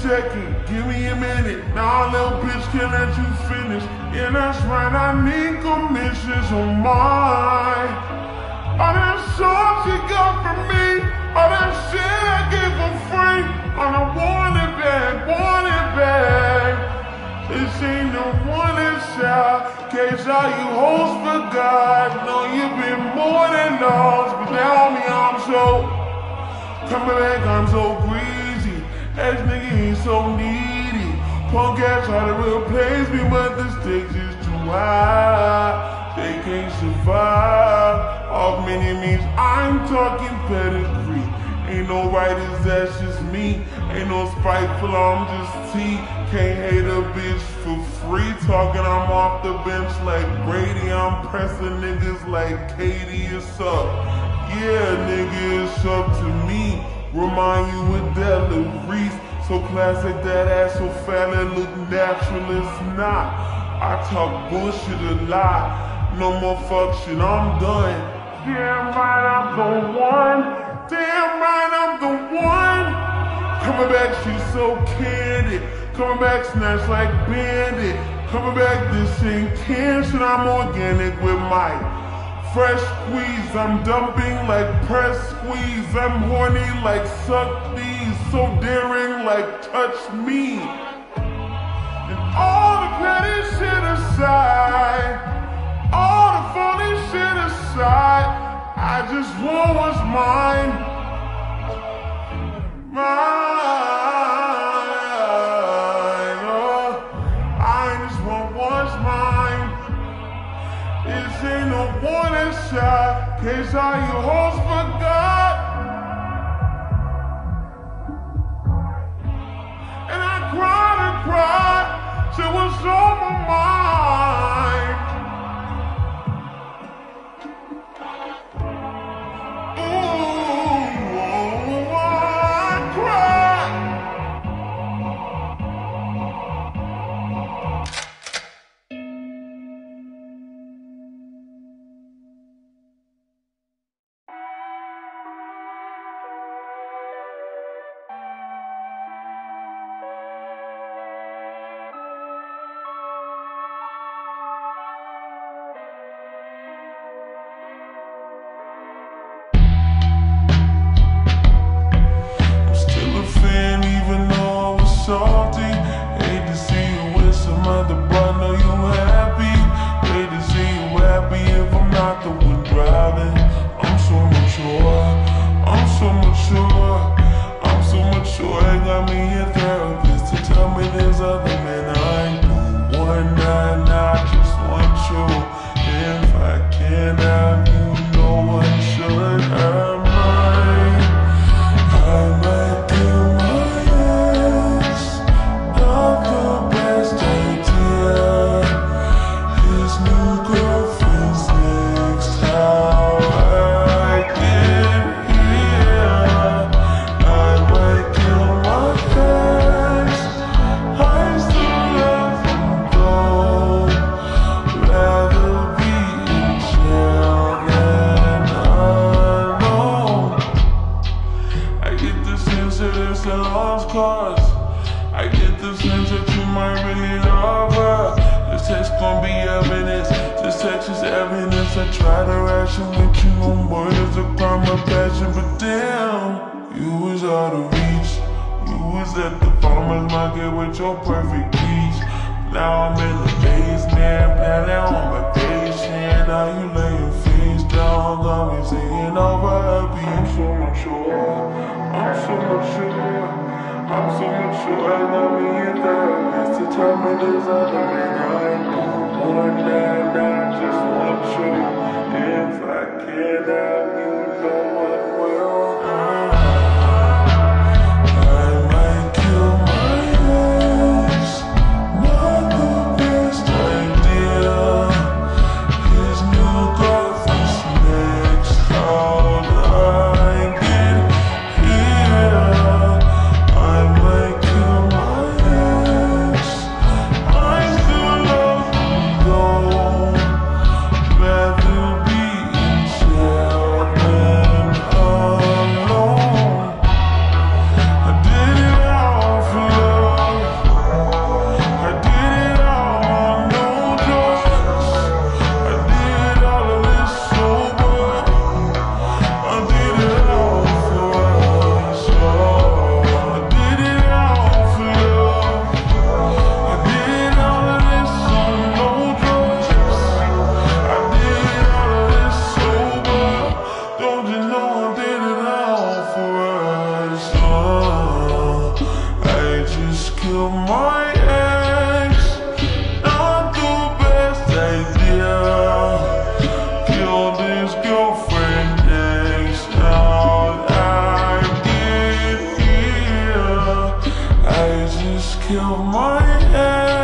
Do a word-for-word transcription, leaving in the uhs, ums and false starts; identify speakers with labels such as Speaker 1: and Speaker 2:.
Speaker 1: second, give me a minute. Nah, little bitch, can't let you finish. Yeah, that's right, I need commissions on mine. All that songs you got from me, all that shit I gave for free. And I want it back, want it back. This ain't no one shot. Case how you hoes forgot. No, you've been more than lost, but now me, I'm so coming back, I'm so greasy. Ex nigga ain't so needy. Punk ass try to replace me, but the stakes is too high. They can't survive. Off many means, I'm talking pedigree. Ain't no writers, that's just me. Ain't no spiteful, I'm just T. Can't hate a bitch for free. Talking, I'm off the bench like Brady. I'm pressing niggas like Katie, it's up. Yeah, nigga, it's up to me. Remind you with that little Reese. So classic, that ass so fat, it look natural, it's not. I talk bullshit a lot. No more fuck shit, I'm done. Damn right, I'm the one. Damn right, I'm the one. Coming back, she's so candid. Coming back, snatch like bandit. Coming back, this ain't can shit, I'm organic with my fresh squeeze. I'm dumping like press squeeze. I'm horny like suck these. So daring like touch me. And all the petty shit aside, all the phony shit aside, I just want what's mine. Mine. Oh, I just want what's mine. This ain't no warning shot. Case how you hoes forgot. And I cried and cried till it was on my mind. Salty. Hate to see you with some other boy, know you happy. Hate to see you happy if I'm not the one driving. I'm so mature, I'm so mature, I'm so mature. It got me a therapist to tell me there's other men I ain't do one night, I just want you. If I can't have you, no one should have mine. I might do I get the sense that you might really love her. This text gon' be evidence. This text is evidence. I try to ration with you on board as a crime of passion, but damn, you was out of reach. You was at the farmer's market with your perfect peach. Now I'm in the basement, planning on my patient. Now you laying face down, got me singing over a beat. I'm so mature, I'm so mature. I'm so mature, I got me a therapist to tell me there's other men I ain't do one night, I just want you. If I can't have you, no one will. I might kill my ex, not the best idea. His new girlfriend's next, how'd I get here? I might kill my ex. I still love him though. Rather be in jail kill my head.